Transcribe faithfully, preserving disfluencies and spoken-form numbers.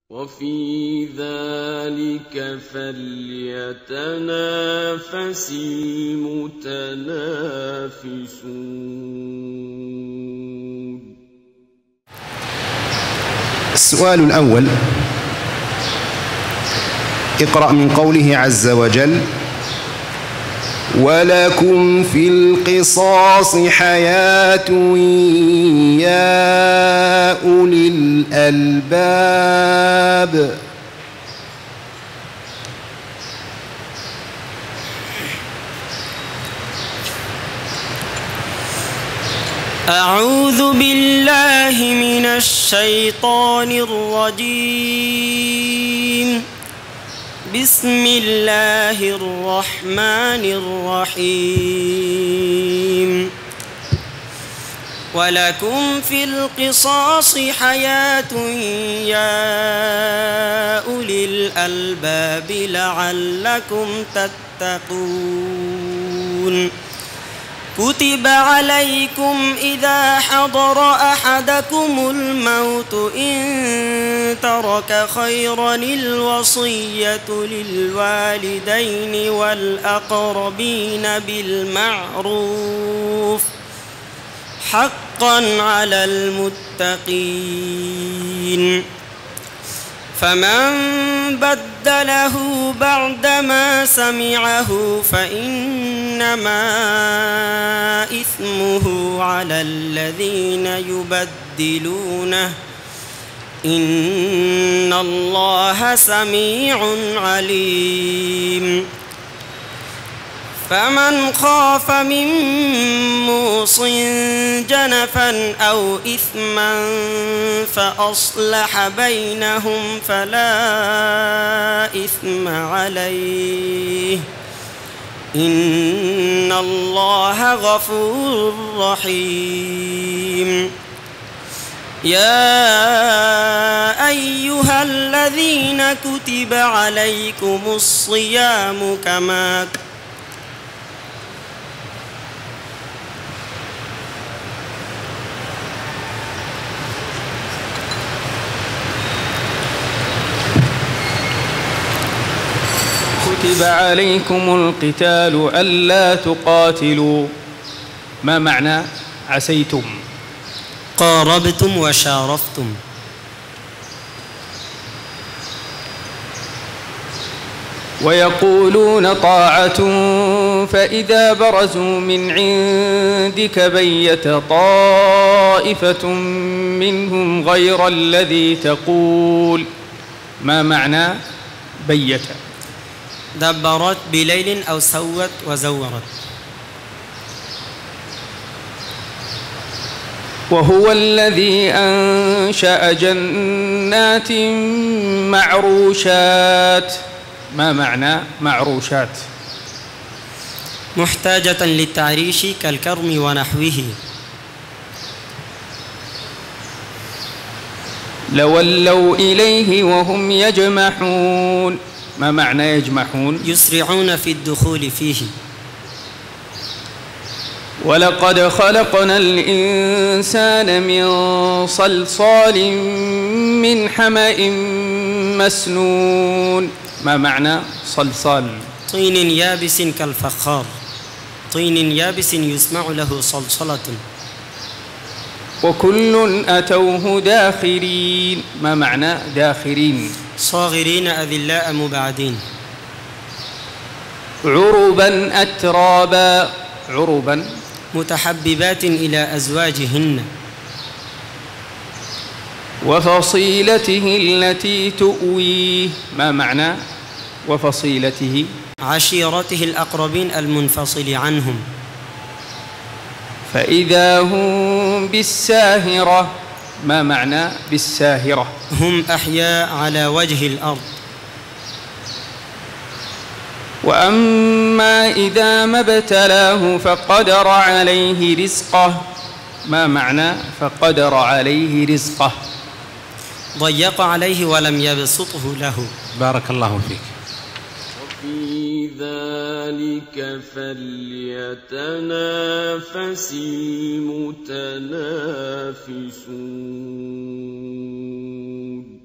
وفي ذلك فليتنافس المتنافسون. السؤال الأول: اقرأ من قوله عز وجل: ولكم في القصاص حياة يا أولي الألباب. أعوذ بالله من الشيطان الرجيم. بسم الله الرحمن الرحيم. ولكم في القصاص حياة يا أولي الألباب لعلكم تتقون. كتب عليكم إذا حضر أحدكم الموت إن ترك خيرا الوصية للوالدين والأقربين بالمعروف حقا على المتقين. فمن بدله بعدما سمعه فإنما إثمه على الذين يبدلونه إن الله سميع عليم. فمن خاف من موص جنفا أو إثما فأصلح بينهم فلا إثم عليه إن الله غفور رحيم. يا أيها الذين كتب عليكم الصيام كما كتب عليكم القتال ألا تقاتلوا. ما معنى عسيتم؟ قاربتم وشارفتم. ويقولون طاعة فإذا برزوا من عندك بيت طائفة منهم غير الذي تقول. ما معنى بيت؟ دبرت بليل أو سوت وزورت. وهو الذي أنشأ جنات معروشات. ما معنى معروشات؟ محتاجة للتعريش كالكرم ونحوه. لولوا إليه وهم يجمحون. ما معنى يجمحون؟ يسرعون في الدخول فيه. ولقد خلقنا الإنسان من صلصال من حمأ مسنون. ما معنى صلصال؟ طين يابس كالفخار. طين يابس يسمع له صلصلة. وكل أتوه داخرين. ما معنى داخرين؟ صاغرين أذلاء مبعدين. عربا أترابا. عربا متحببات إلى أزواجهن. وفصيلته التي تؤويه. ما معنى وفصيلته؟ عشيرته الأقربين المنفصل عنهم. فإذا هم بالساهرة. ما معنى بالساهرة؟ هم أحياء على وجه الأرض. وأما إذا ما ابتلاه فقدر عليه رزقه. ما معنى فقدر عليه رزقه؟ ضيق عليه ولم يبسطه له. بارك الله فيك. وفي ذلك فليتنافس المتنافسون.